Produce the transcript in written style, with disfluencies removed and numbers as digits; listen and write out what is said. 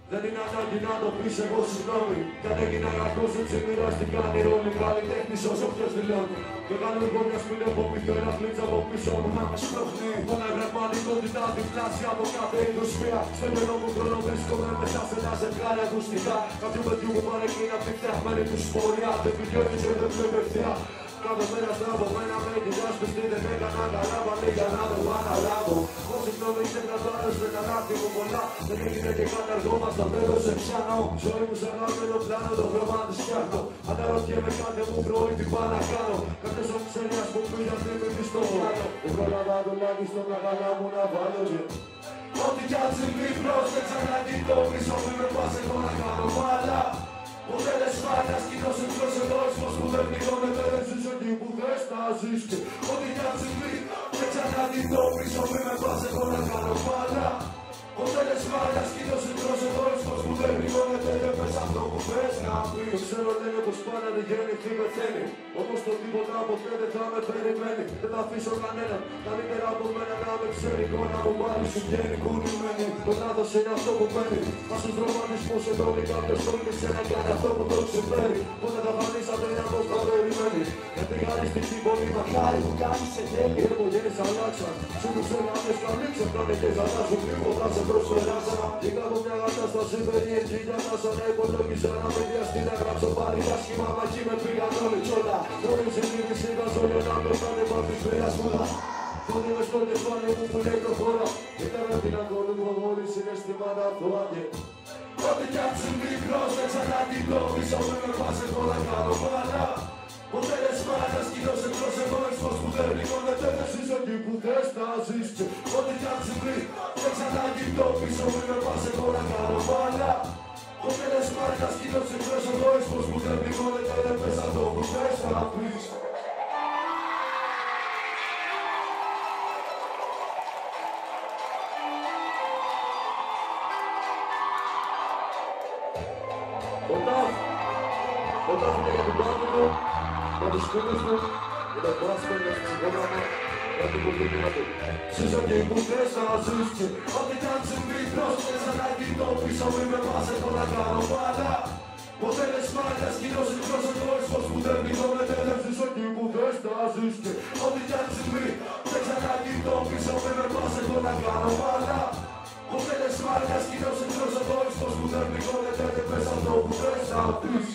Δεν είναι ανάγκη να το πεις εγώ συγγνώμη. Κι αν έγινα κακός έτσι μοιράστηκα η ρόλη. Καλλιτέχνης όσο ποιος δηλώνει. Και κάνω εγώ μια σπίτι από πίσω, ένα φλίτς από πίσω μου να με σπρώχνει. Όλα γραμματικότητα διπλάσια από κάθε είδους βία. Στο μυαλό μου χρόνο βρίσκομαι μέσα σε ένα ζευγάρι ακουστικά. Κάποιου παιδιού που πάνε εκεί να πει φτιαχμένη του σποριά. Δεν πηγαίνεις και δεν βλέπει ευθεία. Κάθε μέρα στραβώ μένα με κοιτάς πιστή δεν έκανα καλά πάλι για να το αναλάβω. Όσοι γνώμη είσαι κρατάρες δεν ανάπτυ μου πολλά. Δεν έγινε και καταργό μας τα τέλος σε πιάνω. Ζωή μου σε γραμμένο πλάνο το χρώμα της φτιάχνω. Αναρωτιέμαι κάθε μου πρωί τι πάω να κάνω. Κάποιος ο ξένιας που πήγα τρίπητη στο πλάνο. Δεν πρόλαβα τουλάχιστον τα καλά μου να βάλω και ό,τι κι αν συμβεί πρόσεξα να κοιτώμεις όπου με πας εγώ να κάνω μάλα. Ποτέ λες μάτας κοινός εκτός εγώισμος που δεν πληρώνεται δεν ζεις εκεί που θες να ζεις και ό,τι κι αν συμβεί δεν ξανά κοιτώμεις όπου με πας εγώ να κάνω μάλα. Ποτέ λες μάτας κοινός εκτός εγώισμος που δεν πληρώνεται δεν πες αυτό που θες να πεις. Το ξέρω λένε πως πάντα δεν γίνει τι πεθαίνει. Όμως το τίποτα ποτέ δεν θα με περιμένει. Δεν θα αφήσω κανέναν καλύτερα από μένα να με ξέρει. Εικόνα μου πάλι σου βγαίνει κουνημένη. Το λάθος είναι αυτό που μένει. Μα στους δρομανισμούς εντώνει κάποιος τόλμησε να κάνει αυτό που το ξεφέρει. Πότε θα φανήσατε να πως θα περιμένει. Γιατί χάρη στην πολύ μακάρι που κάνεις σε τέλει. Οι επογένειες αλλάξαν. Σου τους έγαμες καλή ξεφράνε και ζαλάζουν. Τίποτα σε προσφεράσα. Είχα από μια κατάσταση περίεργη για να σαν υπολόγισα να με βιαστεί να γράψω πάλι τα σχήμα μαζί με πήγαν όλοι τσόλα. Μόλις συνήθιση τα ζώλια να μπροστάνε μάθεις πειρασμούλα. Τότε μες στο κεφάλι μου που λέει προχώρα. Ήταν την ακολούθω όλοι συναισθήματα αυτοάδε. Ό,τι κι αν συμβεί πρόσεξα να κοιτώμεις όπου με πας εγώ να κάνω μάνα. Ποτέ λες μάνας κοινός εκτός εγώισμος που δεν πληρώνεται δεν ζεις εκεί που θες να ζεις και ό,τι κι αν συμβεί δεν ξανά κοιτώμεις όπου με πας εγώ να κάνω μάνα. Ποτέ λες μάνας κοινός εκτός εγώισμος που δεν πληρώνεται δεν πες αυτό που θες να πεις. Όταν είναι για την πάντα μου, για τους φίλους μου, για τα μπάσκο, για την ψυχόγραμμα, για την πολιτική του. Ζεις εκεί που θες να ζεις και ό,τι κι αν συμβεί πρόσθεσα να κοιτώπεις όπου με πας εγώ να κάνω μάνα. Ποτέ λες μάτας κοινός εκτός εγώισμος που δεν πληρώνεται δεν ζεις εκεί που θες να ζεις και ό,τι κι αν συμβεί δεν ξανά κοιτώπεις όπου με πας εγώ να κάνω μάνα. Ποτέ λες μάτας κοινός εκτός εγώισμος που δεν πληρώνεται δεν πες αυτό που θες να πεις.